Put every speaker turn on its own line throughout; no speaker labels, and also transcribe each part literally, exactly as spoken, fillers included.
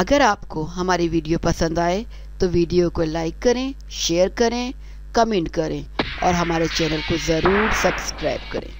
اگر آپ کو ہماری ویڈیو پسند آئے تو ویڈیو کو لائک کریں، شیئر کریں، کمنٹ کریں اور ہمارے چینل کو ضرور سبسکرائب کریں۔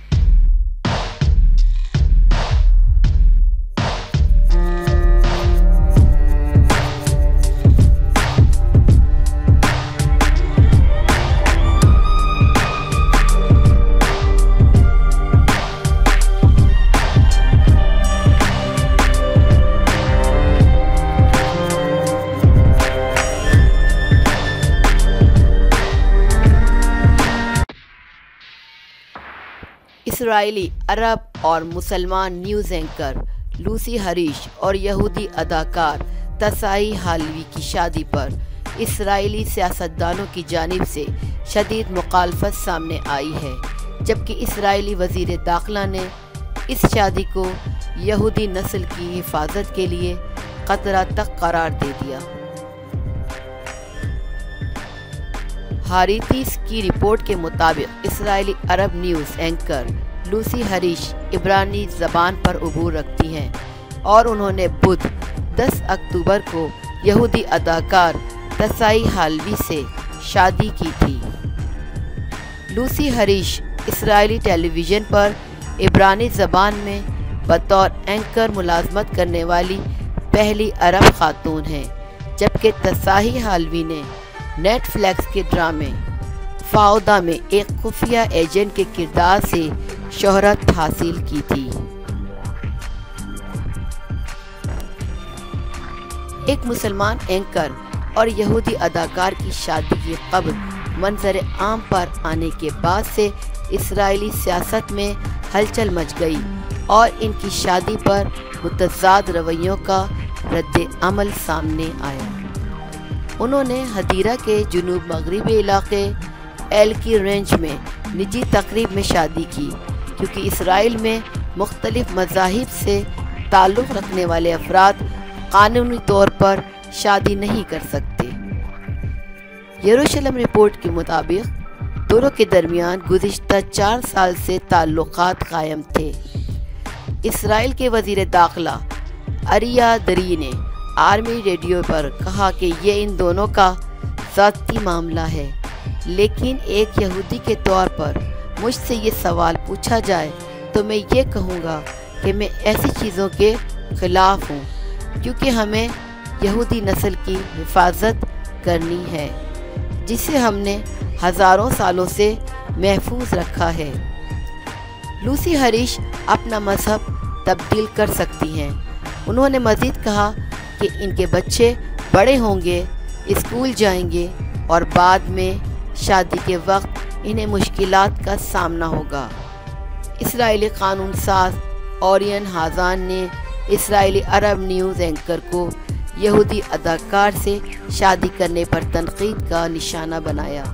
اسرائیلی عرب اور مسلمان نیوز اینکر لوسی ہریش اور یہودی اداکار تسائی حالوی کی شادی پر اسرائیلی سیاستدانوں کی جانب سے شدید مخالفت سامنے آئی ہے، جبکہ اسرائیلی وزیر داخلہ نے اس شادی کو یہودی نسل کی حفاظت کے لیے خطرہ تک قرار دے دیا۔ ہاریتیس کی رپورٹ کے مطابق اسرائیلی عرب نیوز اینکر لوسی ہریش عبرانی زبان پر عبور رکھتی ہیں اور انہوں نے بدھ دس اکتوبر کو یہودی اداکار تسائی حالوی سے شادی کی تھی۔ لوسی ہریش اسرائیلی ٹیلی ویژن پر عبرانی زبان میں بطور اینکر ملازمت کرنے والی پہلی عرب خاتون ہیں، جبکہ تسائی حالوی نے نیٹ فلیکس کے ڈرامے فاؤدا میں ایک خفیہ ایجنٹ کے کردار سے شہرت حاصل کی تھی۔ ایک مسلمان اینکر اور یہودی اداکار کی شادی کی خبر منظر عام پر آنے کے بعد سے اسرائیلی سیاست میں ہلچل مچ گئی اور ان کی شادی پر متضاد رویوں کا رد عمل سامنے آیا۔ انہوں نے حدیرہ کے جنوب مغربی علاقے ایل کی رینج میں نجی تقریب میں شادی کی، کیونکہ اسرائیل میں مختلف مذاہب سے تعلق رکھنے والے افراد قانونی طور پر شادی نہیں کر سکتے۔ یروشلم رپورٹ کے مطابق دونوں کے درمیان گزشتہ چار سال سے تعلقات قائم تھے۔ اسرائیل کے وزیر داخلہ اریا دری نے آرمی ریڈیو پر کہا کہ یہ ان دونوں کا ذاتی معاملہ ہے، لیکن ایک یہودی کے طور پر مجھ سے یہ سوال پوچھا جائے تو میں یہ کہوں گا کہ میں ایسی چیزوں کے خلاف ہوں، کیونکہ ہمیں یہودی نسل کی حفاظت کرنی ہے جسے ہم نے ہزاروں سالوں سے محفوظ رکھا ہے۔ لوسی ہریش اپنا مذہب تبدیل کر سکتی ہیں۔ انہوں نے مزید کہا کہ ان کے بچے بڑے ہوں گے، اسکول جائیں گے اور بعد میں شادی کے وقت انہیں مشکلات کا سامنا ہوگا۔ اسرائیلی قانون ساز اورین ہازان نے اسرائیلی عرب نیوز اینکر کو یہودی اداکار سے شادی کرنے پر تنقید کا نشانہ بنایا۔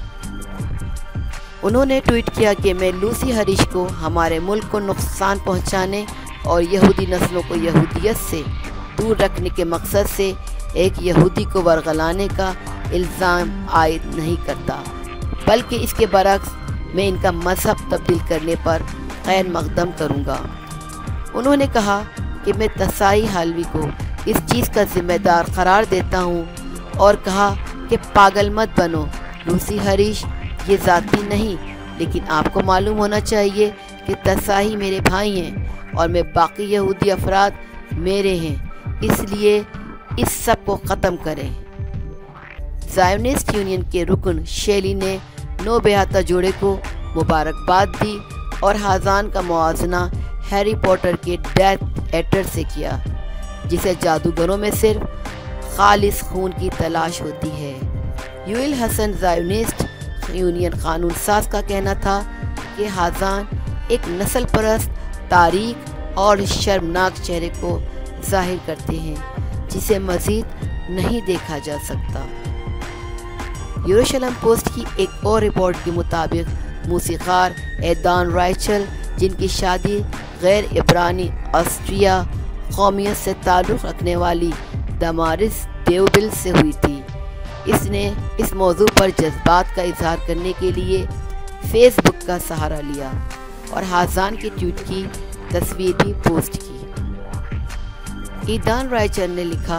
انہوں نے ٹویٹ کیا کہ میں لوسی ہریش کو ہمارے ملک کو نقصان پہنچانے اور یہودی نسلوں کو یہودیت سے دور رکھنے کے مقصد سے ایک یہودی کو ورغلانے کا الزام عائد نہیں کرتا، بلکہ اس کے برعکس میں ان کا مذہب تبدیل کرنے پر خیر مقدم کروں گا۔ انہوں نے کہا کہ میں تسائی حالوی کو اس چیز کا ذمہ دار قرار دیتا ہوں اور کہا کہ پاگل مت بنو لوسی ہریش، یہ ذاتی نہیں، لیکن آپ کو معلوم ہونا چاہیے کہ تسائی میرے بھائی ہیں اور میں باقی یہودی افراد میرے ہیں، اس لیے اس سب کو ختم کریں۔ زائونسٹ یونین کے رکن شیلی نے نو بیاہتا جوڑے کو مبارکباد دی اور ہازان کا موازنہ ہیری پوٹر کے ڈیتھ ایٹر سے کیا، جسے جادوگروں میں صرف خالص خون کی تلاش ہوتی ہے۔ یوئل حسن زائونسٹ یونین قانون ساز کا کہنا تھا کہ ہازان ایک نسل پرست، تاریک اور شرمناک چہرے کو ظاہر کرتے ہیں جسے مزید نہیں دیکھا جا سکتا۔ یروشلم پوسٹ کی ایک اور رپورٹ کے مطابق موسیقار ایدان رائچل، جن کی شادی غیر عبرانی آسٹریا قومیت سے تعلق رکھنے والی دمارس دیوبل سے ہوئی تھی، اس نے اس موضوع پر جذبات کا اظہار کرنے کے لیے فیس بک کا سہارا لیا اور ہازان کے ٹویٹ کی تصویر بھی پوسٹ کی۔ ایدان رائچل نے لکھا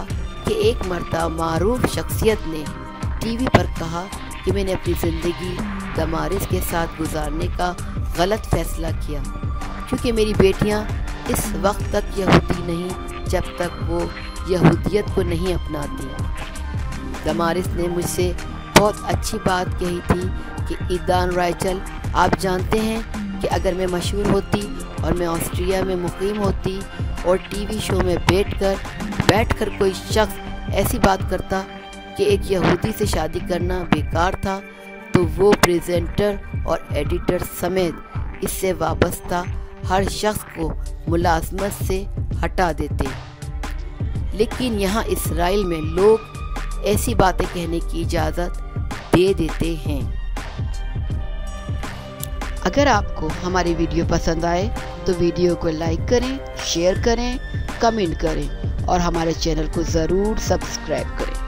کہ ایک مرتبہ معروف شخصیت نے ٹی وی پر کہا کہ میں نے اپنی زندگی دمارس کے ساتھ گزارنے کا غلط فیصلہ کیا کیونکہ میری بیٹیاں اس وقت تک یہودی نہیں جب تک وہ یہودیت کو نہیں اپناتی۔ دمارس نے مجھ سے بہت اچھی بات کہی تھی کہ ایدان رائچل، آپ جانتے ہیں کہ اگر میں مشہور ہوتی اور میں آسٹریا میں مقیم ہوتی اور ٹی وی شو میں بیٹھ کر بیٹھ کر کوئی شخص ایسی بات کرتا کہ ایک یہودی سے شادی کرنا بیکار تھا تو وہ پریزنٹر اور ایڈیٹر سمیت اس سے وابستہ ہر شخص کو ملازمت سے ہٹا دیتے۔ لیکن یہاں اسرائیل میں لوگ ایسی باتیں کہنے کی اجازت دے دیتے ہیں۔ اگر آپ کو ہماری ویڈیو پسند آئے تو ویڈیو کو لائک کریں، شیئر کریں، کمنٹ کریں اور ہمارے چینل کو ضرور سبسکرائب کریں۔